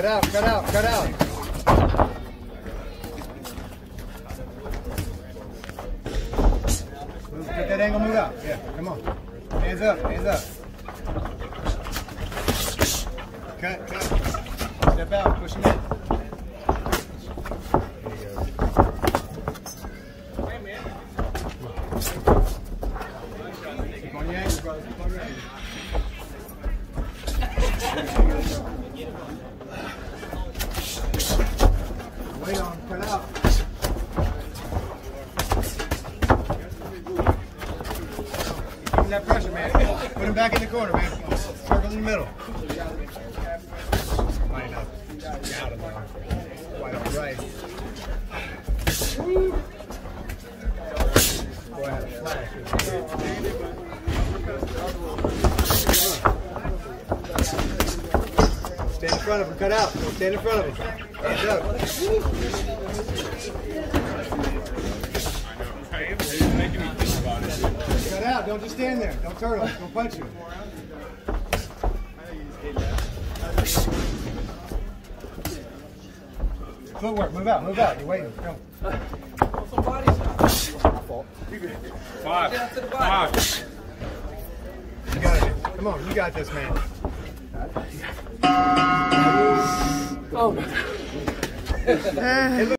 out, cut out, cut out. Get that angle, move out. Yeah, come on. Hands up, hands up. Cut, cut. Step out, push him in. Hey, man. Keep on your angle, brother. Keep on your angle. Wait on him, cut out. Give him that pressure, man. Put him back in the corner, man. Circle in the middle. Line up. Got him, man. Wide on the right. Boy, I had a flash. Stand in front of him, cut out. Go stand in front of him. Hands up. Cut out, don't just stand there. Don't turtle, don't punch you. Footwork, move out, you're waiting. Come. Five. You got it. Come on, you got this, man. Oh.